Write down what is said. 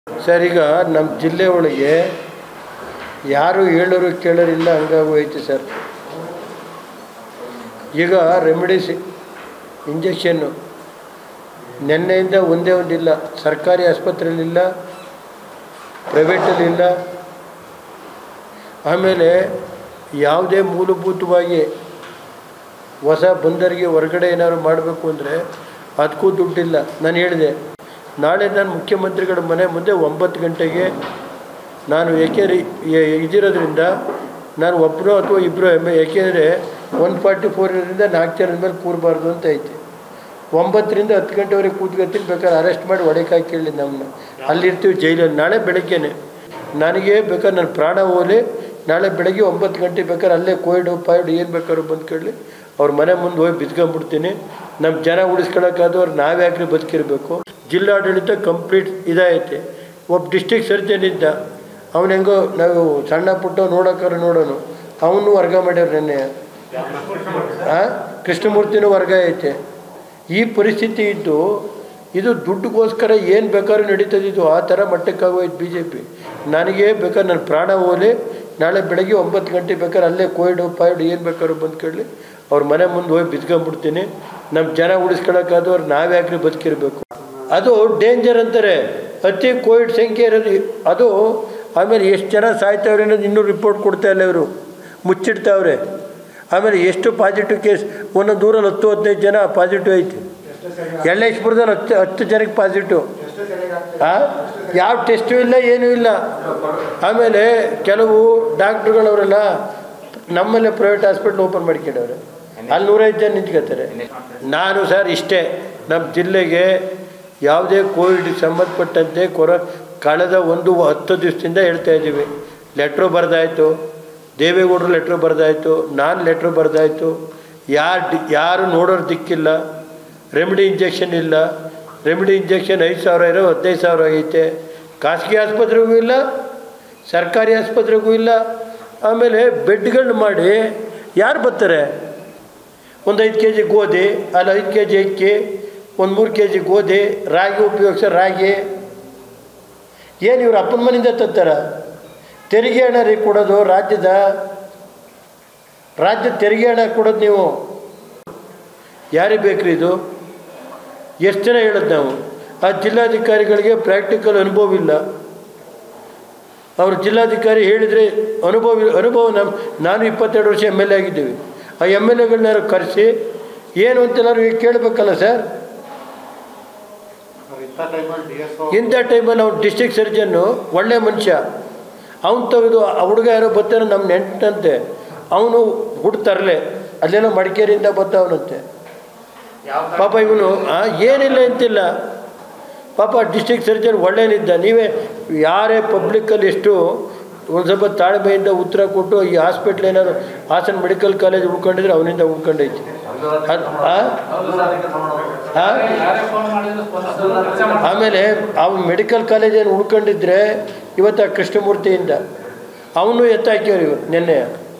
Sir, ಈಗ ನಮ್ಮ ಜಿಲ್ಲೆ ಒಳಗೆ ಯಾರು ಹೇಳೋರು ಕೇಳೋರಿಲ್ಲ, ಹಂಗಾಗೋಯ್ತು ಸರ್. ಈಗ ರೆಮಿಡೀಸ್ ಇಂಜೆಕ್ಷನ್ನು ನೆನ್ನೆಯಿಂದ ಒಂದೇ ಒಂದಿಲ್ಲ. ಸರ್ಕಾರಿ ಆಸ್ಪತ್ರೆಯಲ್ಲಿಲ್ಲ, ಪ್ರೈವೇಟಲ್ಲಿಲ್ಲ. ಆಮೇಲೆ ಯಾವುದೇ ಮೂಲಭೂತವಾಗಿ ಹೊಸ ಬಂದರಿಗೆ ಹೊರಗಡೆ ಏನಾದ್ರು ಮಾಡಬೇಕು ಅಂದರೆ ಅದಕ್ಕೂ ದುಡ್ಡಿಲ್ಲ. ನಾನು ಹೇಳಿದೆ, ನಾಳೆ ನಾನು ಮುಖ್ಯಮಂತ್ರಿಗಳ ಮನೆ ಮುಂದೆ 9 ಗಂಟೆಗೆ ನಾನು ಏಕೆಂದರೆ ಇದಿರೋದ್ರಿಂದ ನಾನು ಒಬ್ಬರು ಅಥವಾ ಇಬ್ಬರು ಏಕೆಂದರೆ 144ರಿಂದ 4 ಜನದ ಮೇಲೆ ಕೂರಬಾರ್ದು ಅಂತ ಐತೆ. 9ರಿಂದ 10 ಗಂಟೆವರೆಗೆ ಕೂತ್ಕೊತೀನಿ, ಬೇಕಾದ್ರೆ ಅರೆಸ್ಟ್ ಮಾಡಿ ಒಡೆಕಾಯಿ ಕೇಳಿ ನಮ್ಮನ್ನ. ಅಲ್ಲಿರ್ತೀವಿ ಜೈಲಲ್ಲಿ. ನಾಳೆ ಬೆಳಗ್ಗೆನೆ ನನಗೆ ಬೇಕಾದ್ರೆ ನನ್ನ ಪ್ರಾಣ ಹೋಗಲಿ, ನಾಳೆ ಬೆಳಗ್ಗೆ 9 ಗಂಟೆ ಬೇಕಾದ್ರೆ ಅಲ್ಲೇ ಕೋವಿಡು ಏನು ಬೇಕಾದ್ರು ಬಂದು ಕೇಳಲಿ, ಅವ್ರ ಮನೆ ಮುಂದೆ ಹೋಗಿ ಬಿದ್ಕೊಂಡ್ಬಿಡ್ತೀನಿ. ನಮ್ಮ ಜನ ಉಳಿಸ್ಕೊಳ್ಳೋಕ್ಕಾದವ್ರು ನಾವ್ಯಾಕ್ರಿ ಬದುಕಿರಬೇಕು? ಜಿಲ್ಲಾಡಳಿತ ಕಂಪ್ಲೀಟ್ ಇದೈತೆ. ಒಬ್ಬ ಡಿಸ್ಟ್ರಿಕ್ಟ್ ಸರ್ಜನ್ ಇದ್ದ, ಅವನು ಹೆಂಗೋ ನಾವು ಸಣ್ಣ ಪುಟ್ಟ ನೋಡೋಕ್ಕಾರ ನೋಡೋನು, ಅವನು ವರ್ಗ ಮಾಡ್ಯಾರ ನೆನ್ನೆ. ಕೃಷ್ಣಮೂರ್ತಿನೂ ವರ್ಗ ಐತೆ. ಈ ಪರಿಸ್ಥಿತಿ ಇದ್ದು ಇದು ದುಡ್ಡುಗೋಸ್ಕರ ಏನು ಬೇಕಾದ್ರೂ ನಡೀತದಿದ್ದು. ಆ ಥರ ಮಟ್ಟಕ್ಕಾಗೋಯ್ತು BJP. ನನಗೆ ಬೇಕಾದ್ರೆ ನನ್ನ ಪ್ರಾಣ ಹೋಗಲಿ, ನಾಳೆ ಬೆಳಗ್ಗೆ 9 ಗಂಟೆ ಬೇಕಾದ್ರೆ ಅಲ್ಲೇ ಕೋವಿಡು ಏನು ಬೇಕಾದ್ರು ಬಂದು ಕೇಳಲಿ, ಅವ್ರ ಮನೆ ಮುಂದೆ ಹೋಗಿ ಬಿದ್ಕೊಂಡ್ಬಿಡ್ತೀನಿ. ನಮ್ಮ ಜನ ಉಳಿಸ್ಕೊಳ್ಳೋಕ್ಕಾದವ್ರು ನಾವ್ಯಾಕ್ರಿ ಬದುಕಿರಬೇಕು? ಅದು ಡೇಂಜರ್ ಅಂತಾರೆ. ಅತಿ ಕೋವಿಡ್ ಸಂಖ್ಯೆ ಇರೋದು ಅದು. ಆಮೇಲೆ ಎಷ್ಟು ಜನ ಸಾಯ್ತಾವ್ರೆ ಅನ್ನೋದು ಇನ್ನೂ ರಿಪೋರ್ಟ್ ಕೊಡ್ತಾ ಇಲ್ಲ, ಇವರು ಮುಚ್ಚಿಡ್ತಾವ್ರೆ. ಆಮೇಲೆ ಎಷ್ಟು ಪಾಸಿಟಿವ್ ಕೇಸ್, ಒಂದೊಂದು ಊರಲ್ಲಿ 10-15 ಜನ ಪಾಸಿಟಿವ್ ಐತಿ. ಯಲ್ಲೇಶ್ಪುರದಲ್ಲಿ 10 ಜನಕ್ಕೆ ಪಾಸಿಟಿವ್. ಯಾವ ಟೆಸ್ಟು ಇಲ್ಲ, ಏನೂ ಇಲ್ಲ. ಆಮೇಲೆ ಕೆಲವು ಡಾಕ್ಟ್ರುಗಳವರೆಲ್ಲ ನಮ್ಮಲ್ಲೇ ಪ್ರೈವೇಟ್ ಹಾಸ್ಪಿಟ್ಲ್ ಓಪನ್ ಮಾಡ್ಕೊಂಡವ್ರೆ, ಅಲ್ಲಿ 105 ಜನ ನಿಂತ್ಕೋತಾರೆ. ನಾನು ಸರ್ ಇಷ್ಟೇ, ನಮ್ಮ ಜಿಲ್ಲೆಗೆ ಯಾವುದೇ ಕೋವಿಡ್ಗೆ ಸಂಬಂಧಪಟ್ಟಂತೆ ಕಳೆದ 10 ದಿವಸದಿಂದ ಹೇಳ್ತಾ ಇದ್ದೀವಿ. ಲೆಟ್ರು ಬರೆದಾಯಿತು, ದೇವೇಗೌಡರು ಲೆಟ್ರು ಬರೆದಾಯಿತು, ನಾನು ಲೆಟ್ರು ಬರೆದಾಯಿತು. ಯಾರು ನೋಡೋರು ದಿಕ್ಕಿಲ್ಲ. ರೆಮಿಡಿ ಇಂಜೆಕ್ಷನ್ ಇಲ್ಲ. ರೆಮಿಡಿ ಇಂಜೆಕ್ಷನ್ 5,000 ಇರೋ 15,000 ಆಗೈತೆ. ಖಾಸಗಿ ಆಸ್ಪತ್ರೆಗೂ ಇಲ್ಲ, ಸರ್ಕಾರಿ ಆಸ್ಪತ್ರೆಗೂ ಇಲ್ಲ. ಆಮೇಲೆ ಬೆಡ್ಗಳನ್ನ ಮಾಡಿ ಯಾರು ಬರ್ತಾರೆ? ಒಂದು 5 kg ಗೋಧಿ, ಅಲ್ಲಿ 5 kg ಅಕ್ಕಿ, ಒಂದು 3 kg ಗೋಧಿ, ರಾಗಿ ಉಪಯೋಗಿಸೋ ರಾಗಿ. ಏನು ಇವ್ರು ಅಪ್ಪನ ಮನೆಯಿಂದ ತರ್ತಾರ? ತೆರಿಗೆ ಹಣ ರೀ ಕೊಡೋದು, ರಾಜ್ಯದ ತೆರಿಗೆ ಹಣ ಕೊಡೋದು ನೀವು ಯಾರಿಗೆ ಬೇಕ್ರಿ ಇದು? ಎಷ್ಟು ಜನ ಹೇಳೋದು ನಾವು? ಆ ಜಿಲ್ಲಾಧಿಕಾರಿಗಳಿಗೆ ಪ್ರಾಕ್ಟಿಕಲ್ ಅನುಭವ ಇಲ್ಲ. ಅವರು ಜಿಲ್ಲಾಧಿಕಾರಿ ಹೇಳಿದರೆ ಅನುಭವ ನಾನು 22 ವರ್ಷ MLA ಆಗಿದ್ದೀವಿ. ಆ MLAಗಳನ್ನಾರು ಕರೆಸಿ ಏನು ಅಂತೆಲ್ಲರೂ ಈಗ ಕೇಳಬೇಕಲ್ಲ ಸರ್. ಇಂಥ ಟೈಮಲ್ಲಿ ಅವ್ನು ಡಿಸ್ಟ್ರಿಕ್ಟ್ ಸರ್ಜನ್ನು ಒಳ್ಳೆ ಮನುಷ್ಯ, ಅವನು ತೆಗೆದು ಆ ಹುಡುಗ ಯಾರೋ ಬರ್ತಾನೆ ನಮ್ಮ ನೆಂಟಂತೆ, ಅವನು ಹುಡ್ತರಲೆ ಅಲ್ಲೇನೋ ಮಡಿಕೇರಿಯಿಂದ ಬರ್ತಾವನಂತೆ. ಪಾಪ ಇವನು ಏನಿಲ್ಲ ಅಂತಿಲ್ಲ. ಪಾಪ ಡಿಸ್ಟ್ರಿಕ್ಟ್ ಸರ್ಜನ್ ಒಳ್ಳೆಯನಿದ್ದ. ನೀವೇ ಯಾರೇ ಪಬ್ಲಿಕ್ಕಲ್ಲಿ ಎಷ್ಟು ಒಂದು ಸ್ವಲ್ಪ ತಾಳ್ಮೆಯಿಂದ ಉತ್ತರ ಕೊಟ್ಟು ಈ ಹಾಸ್ಪಿಟ್ಲ್ ಏನಾದ್ರು ಹಾಸನ ಮೆಡಿಕಲ್ ಕಾಲೇಜ್ ಉಳ್ಕೊಂಡಿದ್ರೆ ಅವನಿಂದ ಉಳ್ಕೊಂಡೈತಿ. ಆಮೇಲೆ ಅವ್ನು ಮೆಡಿಕಲ್ ಕಾಲೇಜೇನು ಉಳ್ಕೊಂಡಿದ್ರೆ ಇವತ್ತು ಆ ಕೃಷ್ಣಮೂರ್ತಿಯಿಂದ ಅವನು ಎತ್ತಾಕ್ಯವ್ರು ಇವರು ನೆನ್ನೆ.